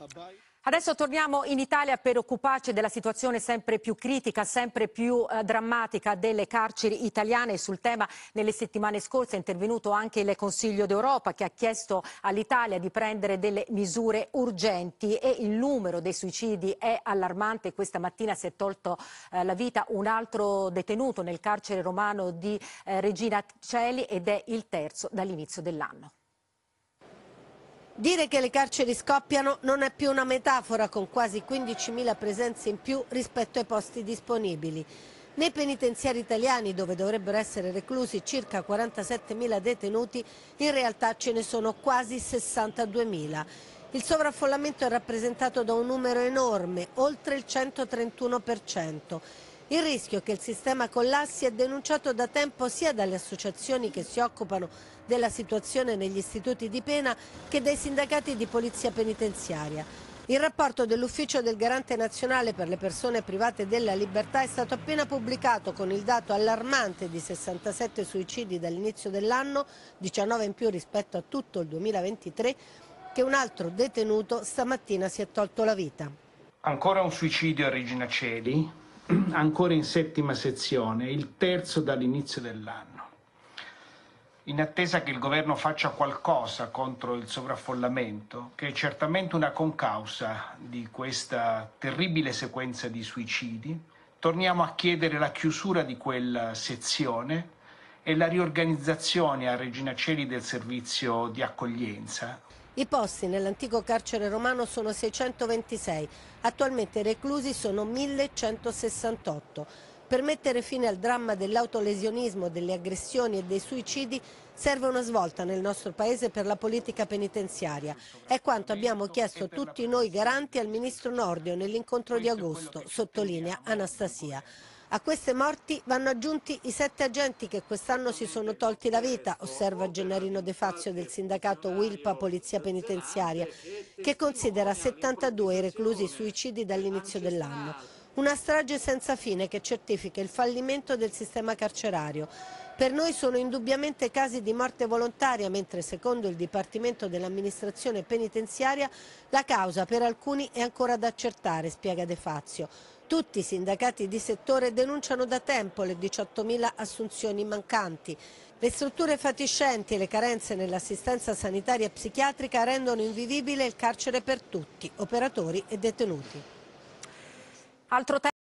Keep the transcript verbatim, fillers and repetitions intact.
Adesso torniamo in Italia per occuparci della situazione sempre più critica, sempre più eh, drammatica delle carceri italiane. Sul tema nelle settimane scorse è intervenuto anche il Consiglio d'Europa, che ha chiesto all'Italia di prendere delle misure urgenti, e il numero dei suicidi è allarmante. Questa mattina si è tolto eh, la vita un altro detenuto nel carcere romano di eh, Regina Coeli, ed è il terzo dall'inizio dell'anno. Dire che le carceri scoppiano non è più una metafora, con quasi quindicimila presenze in più rispetto ai posti disponibili. Nei penitenziari italiani, dove dovrebbero essere reclusi circa quarantasettemila detenuti, in realtà ce ne sono quasi sessantaduemila. Il sovraffollamento è rappresentato da un numero enorme, oltre il centotrentuno per cento. Il rischio che il sistema collassi è denunciato da tempo sia dalle associazioni che si occupano della situazione negli istituti di pena che dai sindacati di polizia penitenziaria. Il rapporto dell'Ufficio del Garante Nazionale per le persone private della libertà è stato appena pubblicato, con il dato allarmante di sessantasette suicidi dall'inizio dell'anno, diciannove in più rispetto a tutto il duemilaventitré, che un altro detenuto stamattina si è tolto la vita. Ancora un suicidio a Regina Coeli, ancora in settima sezione, il terzo dall'inizio dell'anno. In attesa che il governo faccia qualcosa contro il sovraffollamento, che è certamente una concausa di questa terribile sequenza di suicidi, torniamo a chiedere la chiusura di quella sezione e la riorganizzazione a Regina Coeli del servizio di accoglienza. I posti nell'antico carcere romano sono seicentoventisei, attualmente i reclusi sono millecentosessantotto. Per mettere fine al dramma dell'autolesionismo, delle aggressioni e dei suicidi serve una svolta nel nostro Paese per la politica penitenziaria. È quanto abbiamo chiesto tutti noi garanti al Ministro Nordio nell'incontro di agosto, sottolinea Anastasia. A queste morti vanno aggiunti i sette agenti che quest'anno si sono tolti la vita, osserva Gennarino De Fazio del sindacato Wilpa Polizia Penitenziaria, che considera settantadue i reclusi suicidi dall'inizio dell'anno. Una strage senza fine che certifica il fallimento del sistema carcerario. Per noi sono indubbiamente casi di morte volontaria, mentre secondo il Dipartimento dell'Amministrazione Penitenziaria la causa per alcuni è ancora da accertare, spiega De Fazio. Tutti i sindacati di settore denunciano da tempo le diciottomila assunzioni mancanti. Le strutture fatiscenti e le carenze nell'assistenza sanitaria e psichiatrica rendono invivibile il carcere per tutti, operatori e detenuti. Altro